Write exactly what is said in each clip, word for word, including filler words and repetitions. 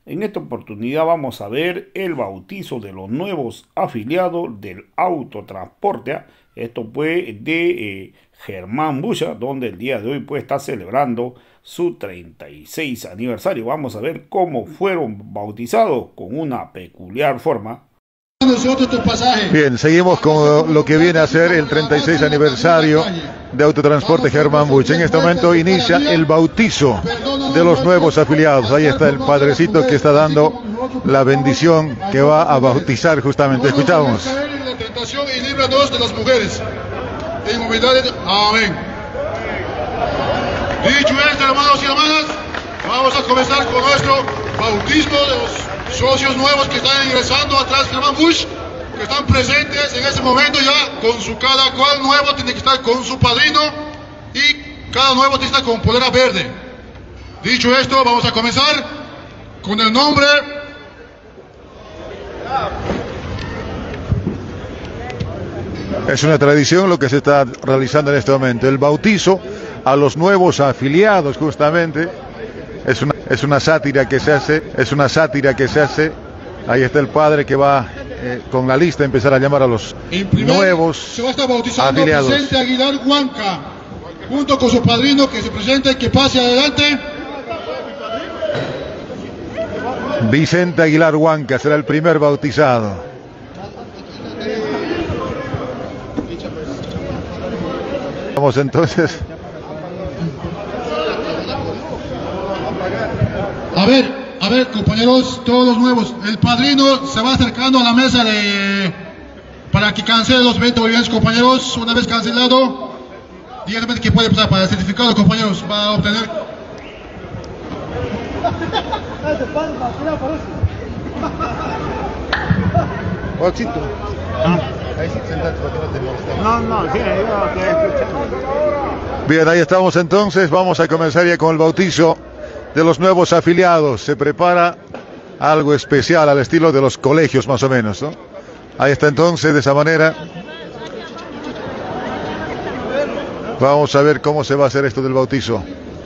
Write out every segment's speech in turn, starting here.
En esta oportunidad vamos a ver el bautizo de los nuevos afiliados del autotransporte. Esto fue de eh, Germán Bucha, donde el día de hoy pues está celebrando su treinta y seis aniversario. Vamos a ver cómo fueron bautizados con una peculiar forma. Bien, seguimos con lo que viene a ser el treinta y seis aniversario de Autotransporte Germán Bucha. En este momento inicia el bautizo de los nuevos afiliados. Ahí está el padrecito que está dando la bendición que va a bautizar justamente. Escuchamos. La tentación y líbranos de las mujeres. Inmovilidades. Amén. Dicho esto, hermanos y hermanas, vamos a comenzar con nuestro bautismo de los socios nuevos que están ingresando atrás Germán Bucha, que están presentes en este momento ya con su cada cual nuevo tiene que estar con su padrino y cada nuevo tiene que estar con polera verde. Dicho esto, vamos a comenzar con el nombre. Es una tradición lo que se está realizando en este momento, el bautizo a los nuevos afiliados justamente. Es una, es una sátira que se hace, es una sátira que se hace. Ahí está el padre que va eh, con la lista a empezar a llamar a los primer, nuevos se va a estar bautizando afiliados. Vicente Aguilar Huanca, junto con su padrino, que se presente y que pase adelante. Vicente Aguilar Huanca será el primer bautizado. Vamos entonces. A ver, a ver, compañeros, todos los nuevos. El padrino se va acercando a la mesa de para que cancele los veinte bolivianos, compañeros. Una vez cancelado, díganme que puede pasar para el certificado, compañeros. Va a obtener. Oxito. Ahí sí, sentate porque no te molesta. No, no, sí, yo Bien, ahí estamos entonces. Vamos a comenzar ya con el bautizo de los nuevos afiliados. Se prepara algo especial al estilo de los colegios más o menos, ¿no? Ahí está entonces, de esa manera. Vamos a ver cómo se va a hacer esto del bautizo.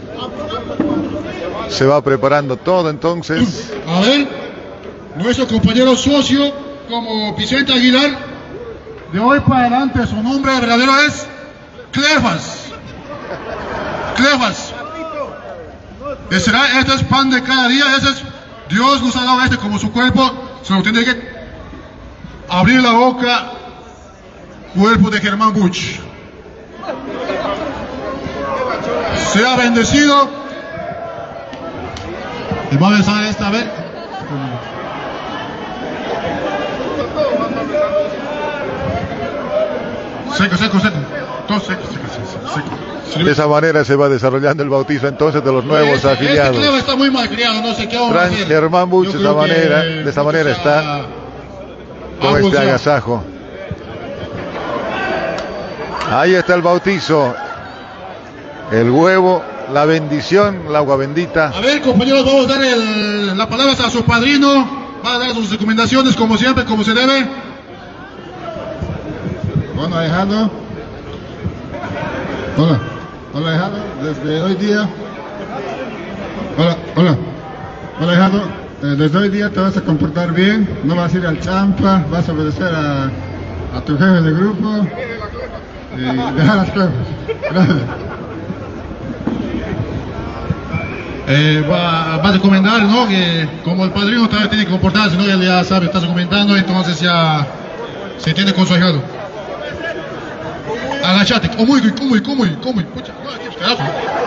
Se va preparando todo entonces. A ver, nuestro compañero socio como Vicente Aguilar, de hoy para adelante su nombre verdadero es Clefas. Clefas. Este es pan de cada día, ese es, Dios nos ha dado este como su cuerpo, solo tiene que abrir la boca, cuerpo de Germán Bucha. Sea bendecido. Y va a besar esta vez. Seco, seco, seco. Todo seco, seco, seco, seco. De esa manera se va desarrollando el bautizo entonces de los nuevos este, afiliados. Este está muy mal criado, no sé qué vamos a hacer. Germán Bucha de esa manera, de esa manera está con este agasajo. Ahí está el bautizo. El huevo, la bendición, la agua bendita. A ver, compañeros, vamos a dar el, la palabra a su padrino. Va a dar sus recomendaciones como siempre, como se debe. Bueno, ahijado. Hola, hola, ahijado. Desde hoy día. Hola, hola. Hola, ahijado. Eh, desde hoy día te vas a comportar bien. No vas a ir al champa. Vas a obedecer a, a tu jefe de grupo. Y dejar las cosas. Gracias. Eh, va, va a recomendar, ¿no? Que como el padrino también tiene que comportarse, ¿no? Él ya sabe, está recomendando, entonces ya se tiene con su ahijado. Agachate, como y como y como y como y pucha, carajo.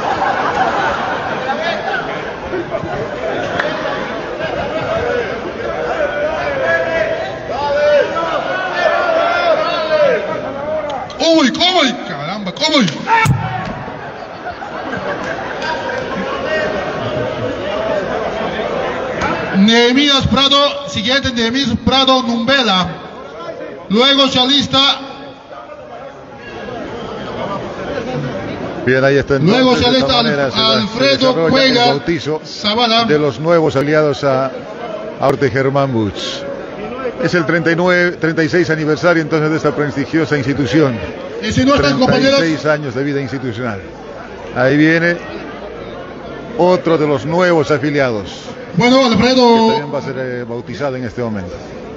Uy, como y caramba, como y. Nehemías Prado, siguiente Nehemías Prado Numbela. Luego se alista. Bien, ahí está entonces, luego se alista manera, Alfredo se Cuega el bautizo Zavala de los nuevos aliados a Autotransporte Germán Bucha. Es el treinta y nueve, treinta y seis aniversario entonces de esta prestigiosa institución. Y si no están, treinta y seis años de vida institucional. Ahí viene otro de los nuevos afiliados. Bueno, Alfredo. Que también va a ser eh, bautizado en este momento.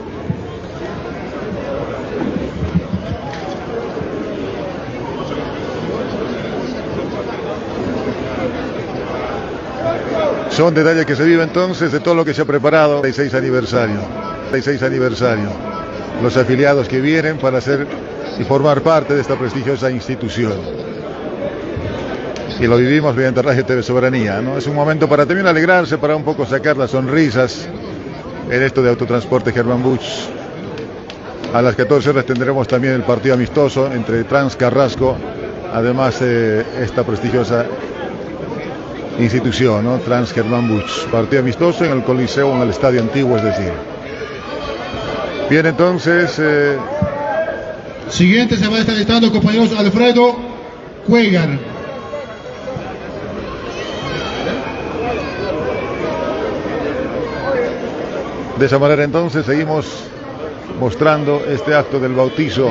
Son detalles que se viven entonces de todo lo que se ha preparado. treinta y seis aniversario. treinta y seis aniversario. Los afiliados que vienen para hacer y formar parte de esta prestigiosa institución. Y lo vivimos mediante Radio T V Soberanía, ¿no? Es un momento para también alegrarse, para un poco sacar las sonrisas en esto de Autotransporte Germán Busch. A las catorce horas tendremos también el partido amistoso entre Trans Carrasco, además de esta prestigiosa institución, ¿no? Trans Germán Busch. Partido amistoso en el Coliseo, en el Estadio Antiguo, es decir. Bien, entonces... Eh... Siguiente se va a estar listando, compañeros, Alfredo Cuellar. De esa manera entonces seguimos mostrando este acto del bautizo.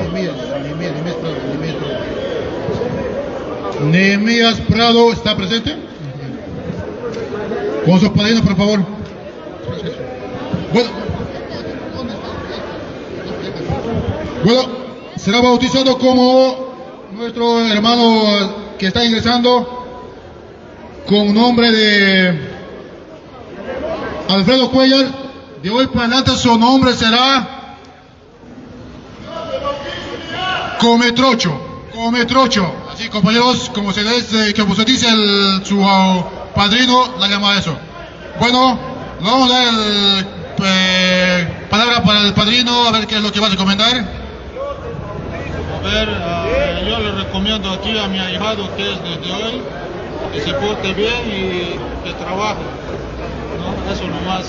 Nehemías Prado está presente. Con sus padrinos, por favor. Bueno, bueno, será bautizado como nuestro hermano que está ingresando con nombre de Alfredo Cuellar. De hoy para adelante su nombre será Cometrocho, Cometrocho. Así, compañeros, como se dice, como se dice el, su uh, padrino, la llama eso. Bueno, vamos a dar el, eh, palabra para el padrino, a ver qué es lo que va a recomendar. A ver, uh, yo le recomiendo aquí a mi ahijado que es desde hoy, que se porte bien y que trabaje, ¿no? Eso nomás.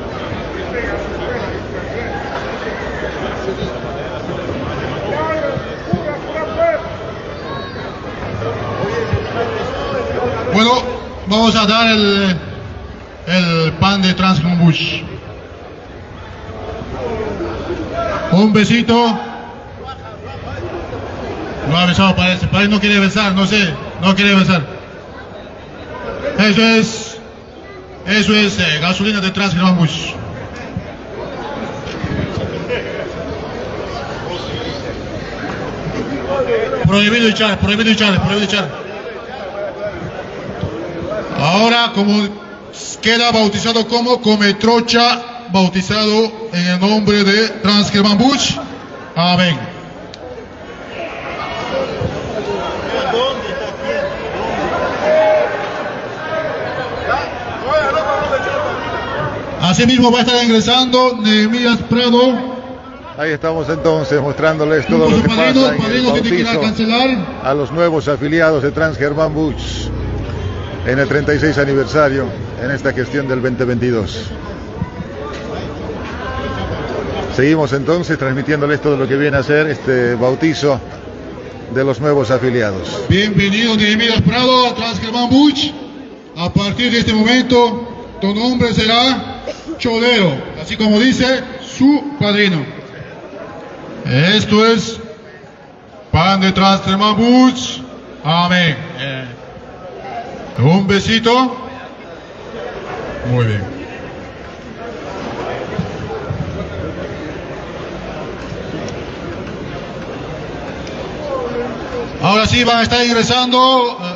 Bueno, vamos a dar el, el pan de Trans Germán Busch. Un besito. No ha besado, parece. Parece no quiere besar, no sé. No quiere besar. Eso es. Eso es eh, gasolina de Trans Germán Busch. Prohibido echar, prohibido echar, prohibido echar. Ahora, como queda bautizado como Cometrocha, bautizado en el nombre de Trans Germán Busch. Amén. Asimismo va a estar ingresando Nehemías Prado. Ahí estamos entonces mostrándoles todo lo que pasa en el bautizo a los nuevos afiliados de Trans Germán Busch en el treinta y seis aniversario en esta gestión del veinte veintidós. Seguimos entonces transmitiéndoles todo lo que viene a ser este bautizo de los nuevos afiliados. Bienvenido Nehemías Prado a Trans Germán Busch. A partir de este momento tu nombre será Cholero, así como dice su padrino. Esto es pan de Trans Germán Busch. Amén. Eh. Un besito. Muy bien. Ahora sí van a estar ingresando. Uh,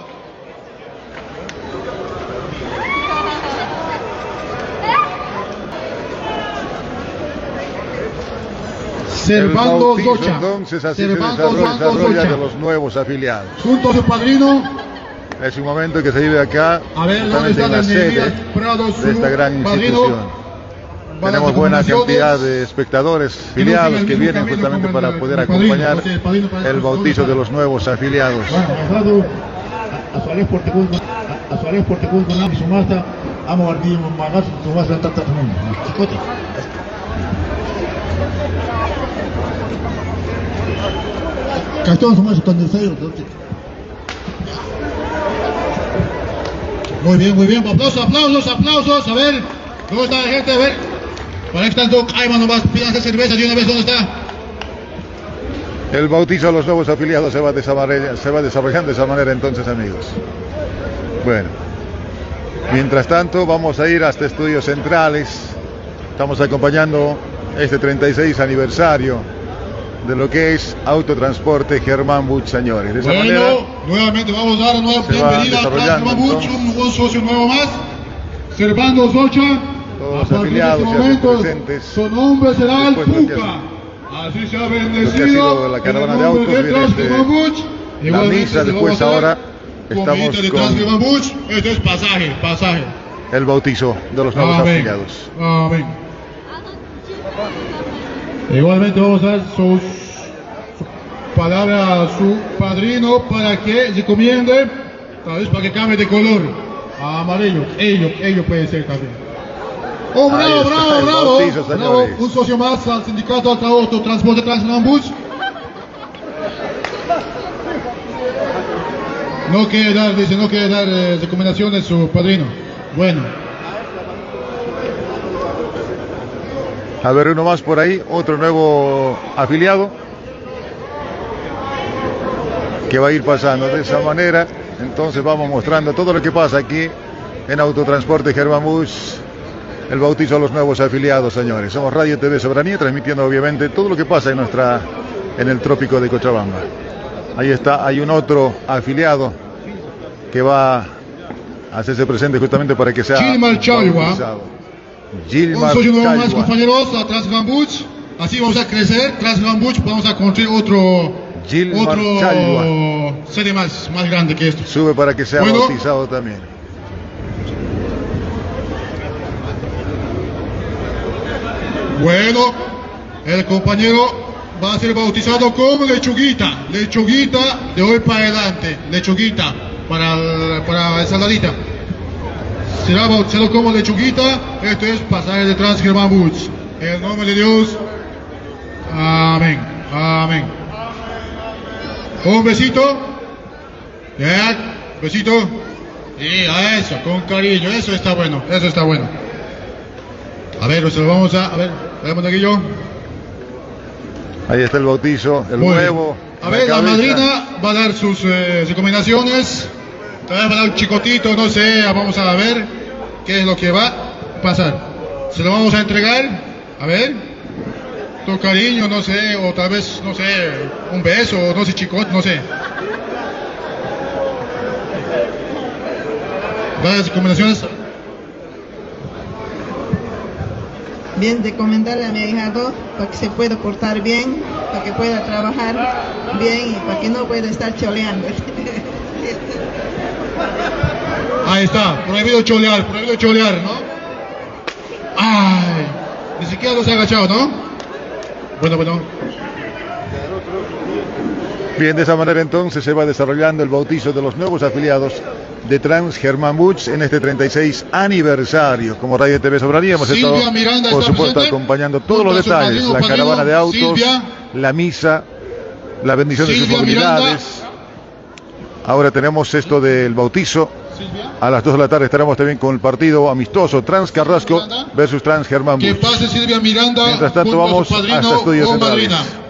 Servando Docha. Entonces así Servando se desarrolla, desarrolla de los nuevos afiliados. Junto a su padrino. Es un momento que se vive acá, a ver, ¿dónde está en la sede Prado, de esta gran institución. Tenemos buena cantidad de espectadores afiliados que vienen justamente para poder acompañar el bautizo de los nuevos afiliados. Muy bien, muy bien. Aplausos, aplausos, aplausos. A ver, ¿dónde está la gente? A ver. Para que está el Doc Ayman, nomás pidan cerveza de una vez. ¿Dónde está? El bautizo a los nuevos afiliados se va, de esa manera, se va desarrollando de esa manera entonces, amigos. Bueno. Mientras tanto, vamos a ir hasta Estudios Centrales. Estamos acompañando este treinta y seis aniversario de lo que es Autotransporte Germán Buch, señores. De esa bueno, manera, nuevamente vamos a dar una bienvenida a Germán Buch, un nuevo socio nuevo más. Servando Socha, todos los afiliados este momento, presentes. Su nombre será el Puca. Así se ha bendecido la caravana de autos, de viene este, la misa, después ahora estamos de con este es pasaje, pasaje. el bautizo de los nuevos Amén. afiliados. Amén. Igualmente vamos a dar sus, su palabra a su padrino para que recomiende, tal vez para que cambie de color a amarillo. Ello, ello puede ser también. Oh, bravo, bravo, bravo, bautizo, bravo. Un socio más al sindicato Alta Auto Transporte Germán Buch. No quiere dar, dice, no quiere dar eh, recomendaciones su padrino. Bueno. A ver, uno más por ahí, otro nuevo afiliado que va a ir pasando de esa manera. Entonces vamos mostrando todo lo que pasa aquí en Autotransporte Germán Buch. El bautizo a los nuevos afiliados, señores. Somos Radio T V Soberanía, transmitiendo obviamente todo lo que pasa en nuestra en el trópico de Cochabamba. Ahí está, hay un otro afiliado que va a hacerse presente justamente para que sea Gilmar Chalwa. Gilmar Un socio nuevo más, Chalwa. compañeros, a Transgermán Buch. Así vamos a crecer. Transgermán Buch, vamos a construir otro, Gilmar otro Chalwa. serie más, más grande que esto. Sube para que sea Bueno. bautizado también. Bueno, el compañero va a ser bautizado como lechuguita, lechuguita de hoy para adelante, lechuguita para, el- para ensaladita. Será bautizado como lechuguita, esto es pasaje de Transgermán Buch. En el nombre de Dios, amén, amén. Un besito, ya, besito, y a eso, con cariño, eso está bueno, eso está bueno. A ver, se lo vamos a, a ver, veamos aquí yo. Ahí está el bautizo, el Muy nuevo. bien. A ver, la madrina va a dar sus eh, recomendaciones. Tal vez va a dar un chicotito, no sé, vamos a ver qué es lo que va a pasar. Se lo vamos a entregar, a ver, tu cariño, no sé, o tal vez, no sé, un beso, o no sé, chicote, no sé. Va a dar recomendaciones. Bien, recomendarle a mi ahijado para que se pueda portar bien, para que pueda trabajar bien y para que no pueda estar choleando. Ahí está, prohibido cholear, prohibido cholear, ¿no? Ay, ni siquiera no se ha agachado, ¿no? Bueno, bueno. Bien, de esa manera entonces se va desarrollando el bautizo de los nuevos afiliados de Trans Germán Buch en este treinta y seis aniversario. Como Radio T V Soberanía hemos Silvia estado, Miranda por está supuesto, presente, acompañando todos junto los a su detalles, padrino, la padrino, caravana de autos, Silvia. la misa, la bendición de sus Silvia movilidades. Ahora tenemos esto del bautizo. Silvia, A las dos de la tarde estaremos también con el partido amistoso Trans Carrasco versus Trans Germán que Buch. pase Silvia Miranda Mientras tanto junto a su vamos padrino hasta Estudios o Centrales. madrina.